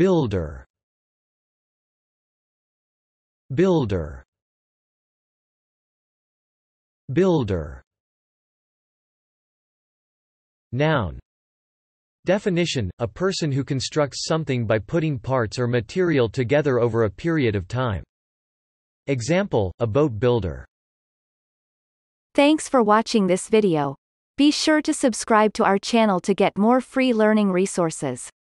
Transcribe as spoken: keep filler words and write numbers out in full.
Builder. Builder. Builder. Noun. Definition: a person who constructs something by putting parts or material together over a period of time. Example: a boat builder. Thanks for watching this video. Be sure to subscribe to our channel to get more free learning resources.